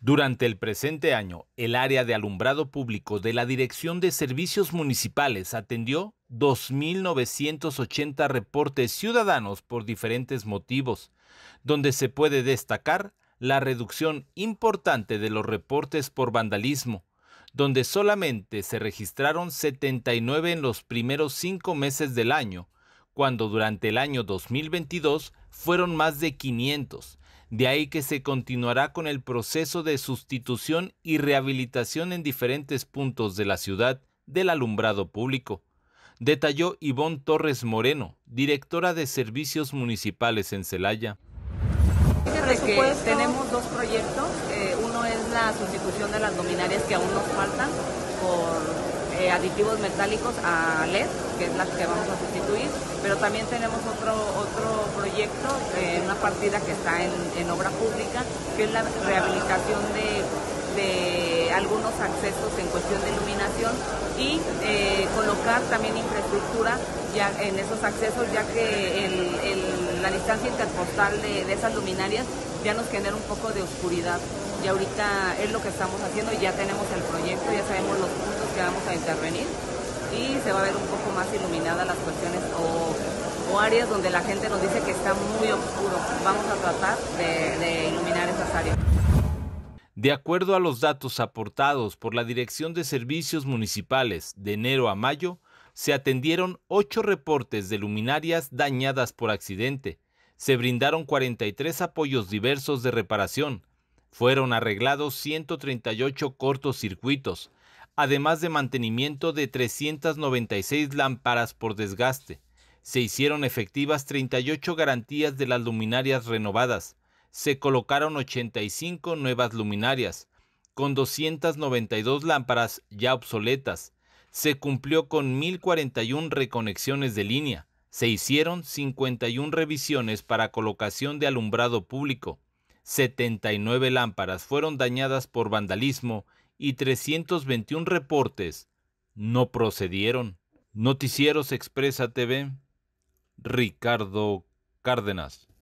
Durante el presente año, el área de alumbrado público de la Dirección de Servicios Municipales atendió 2.980 reportes ciudadanos por diferentes motivos, donde se puede destacar la reducción importante de los reportes por vandalismo, donde solamente se registraron 79 en los primeros 5 meses del año, cuando durante el año 2022 fueron más de 500. De ahí que se continuará con el proceso de sustitución y rehabilitación en diferentes puntos de la ciudad del alumbrado público, detalló Ivonne Torres Moreno, directora de Servicios Municipales en Celaya. Fíjate que tenemos dos proyectos. Uno es la sustitución de las luminarias que aún nos faltan por aditivos metálicos a LED, que es la que vamos a sustituir, pero también tenemos otro proyecto, una partida que está en obra pública, que es la rehabilitación de algunos accesos en cuestión de iluminación y colocar también infraestructura ya en esos accesos, ya que la distancia interpostal de esas luminarias ya nos genera un poco de oscuridad. Y ahorita es lo que estamos haciendo y ya tenemos el proyecto, ya sabemos los puntos que vamos a intervenir y se va a ver un poco más iluminada las cuestiones o áreas donde la gente nos dice que está muy oscuro. Vamos a tratar de iluminar esas áreas. De acuerdo a los datos aportados por la Dirección de Servicios Municipales de enero a mayo, se atendieron 8 reportes de luminarias dañadas por accidente, se brindaron 43 apoyos diversos de reparación, fueron arreglados 138 cortocircuitos, además de mantenimiento de 396 lámparas por desgaste. Se hicieron efectivas 38 garantías de las luminarias renovadas. Se colocaron 85 nuevas luminarias, con 292 lámparas ya obsoletas. Se cumplió con 1.041 reconexiones de línea. Se hicieron 51 revisiones para colocación de alumbrado público. 79 lámparas fueron dañadas por vandalismo y 321 reportes no procedieron. Noticieros Expresa TV, Ricardo Cárdenas.